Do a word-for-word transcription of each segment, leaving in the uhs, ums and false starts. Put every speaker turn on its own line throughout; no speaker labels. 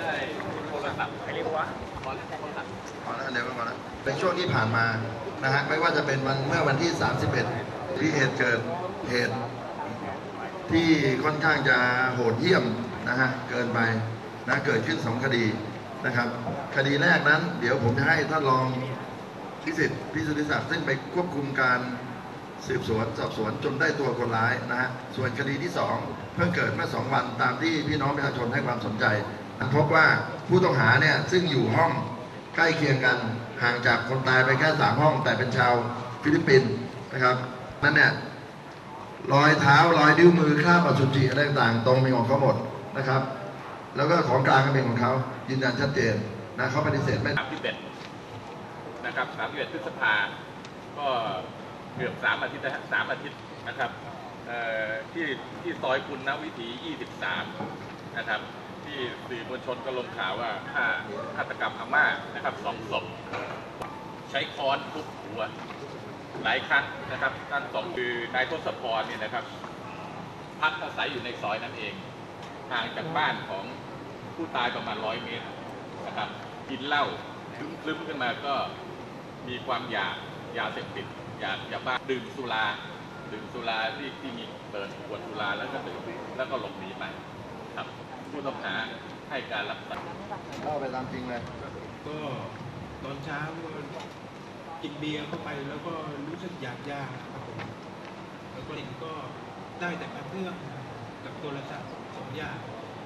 ได้โทรศัพท์ใครเรียกว่าขอเล่นโทรศัพท์
พอแล้วเดี๋ยวก่อนนะในช่วงที่ผ่านมานะฮะไม่ว่าจะเป็นวันเมื่อวันที่สามสิบเอ็ดที่เหตุเกิดเหตุที่ค่อนข้างจะโหดเหี้ยมนะฮะเกินไปนะเกิดขึ้นสองคดีนะครับคดีแรกนั้นเดี๋ยวผมจะให้ท่านรองพิสิทธิ์พิสุทธิศักดิ์ซึ่งไปควบคุมการสืบสวนสอบสวนจนได้ตัวคนร้ายนะฮะส่วนคดีที่สองเพิ่งเกิดเมื่อสองวันตามที่พี่น้องประชาชนให้ความสนใจพบว่าผู้ต้องหาเนี่ยซึ่งอยู่ห้องใกล้เคียงกันห่างจากคนตายไปแค่สามห้องแต่เป็นชาวฟิลิปปินส์นะครับนั่นเนี่ยรอยเท้ารอยนิ้วมือคราบอสุจิอะไรต่างๆตรงมีของเขาหมดนะครับแล้วก็ของกลางก็เป็นของเขายืนยันชัดเจนนะเขาปฏิเสธไม่
สามสิบเอ็ดนะครับสามสิบเอ็ดพฤษภาก็เกือบสามอาทิตย์สามอาทิตย์นะครับที่ที่ซอยคุณนวิถียี่สิบสามนะครับที่สื่อมวลชนก็ลงข่าวว่าฆ่าฆาตกรรมอาม่านะครับสองศพใช้ค้อนทุบหัวหลายครั้งนะครับท่านสองคือนายทศพรเนี่ยนะครับพักอาศัยอยู่ในซอยนั้นเองห่างจากบ้านของผู้ตายประมาณร้อยเมตรนะครับกินเหล้าคลึ้มขึ้นมาก็มีความอยากยาเสพติดอยากยาบ้าดื่มสุราดื่มสุราที่ที่มีเปิดขวดสุราแล้วก็ดื่มแล้วก็หลบหนีไปครับผู้ต้องหาให้การรับสารภาพ
เล่าไปตามจริงเลย
ก็ตอนเช้าก็กินเบียร์เข้าไปแล้วก็รู้สึกอยากยาครับผมแล้วก็ก็ได้แต่กระเพื่อมกับโทรศัพท์สองอย่าง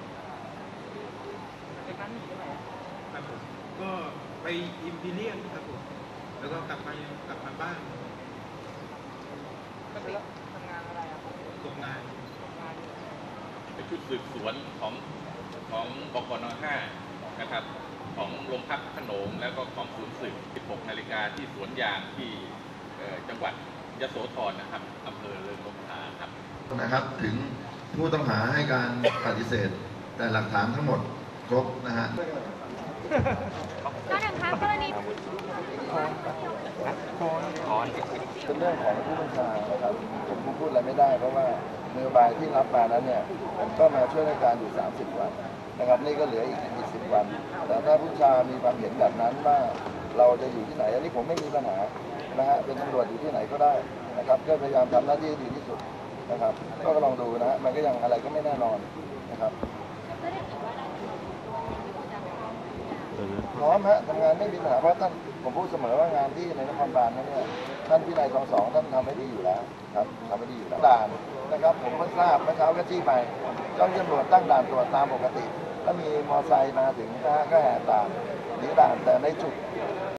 ครับผมก็ไปอิมพีเรียนครับผมแล้วก็กลับมากลับมาบ้าน
ก็ไปทำงานอะไรครับ
ตกงาน
เป็นชุดสืบสวนของของบกน.ห้านะครับของโรงพักขนงแล้วก็ของศูนย์สืบสิบหกนาฬิกาที่สวนยางที่จังหวัดยโสธรนะครับอำเภอเริงนกทาครับ
นะครับถึงผู้ต้องหาให้การปฏิเสธแต่หลักฐานทั้งหมดครบนะฮะ
ก็หนึ่งครับกรณี
เป็นเรื่องของผู้บัญชาครับผมพูดอะไรไม่ได้เพราะว่านโยบายที่รับมานั้นเนี่ยผมก็มาช่วยราชการอยู่สามสิบวันนะครับนี่ก็เหลืออีกอีกสิบวันแต่ถ้าผู้บัญชามีความเห็นแบบนั้นว่าเราจะอยู่ที่ไหนอันนี้ผมไม่มีปัญหานะฮะเป็นตำรวจอยู่ที่ไหนก็ได้นะครับก็พยายามทำหน้าที่ดีที่สุดนะครับก็ลองดูนะฮะมันก็ยังอะไรก็ไม่แน่นอนนะครับพร้อมฮะทำงานไม่มีปัญหาเพราะท่านผมพูดเสมอว่างานที่ในนครบาลนั้นเนี่ยท่านพินัยทองสองท่านทำไม่ดีอยู่แล้วครับทำไม่ดีอยู่แล้วด่านนะครับผมเพิ่งทราบเมื่อเช้าก็จี้ไปเจ้าหน้าที่ตำรวจตั้งด่านตรวจตามปกติแล้วมีมอเตอร์ไซค์มาถึงก็แหกด่านหนีด่านแต่ในจุด